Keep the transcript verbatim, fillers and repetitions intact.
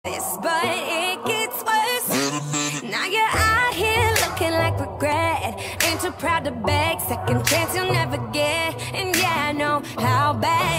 this, but it gets worse. Now you're out here looking like regret. Ain't too proud to beg, second chance you'll never get. And yeah, I know how bad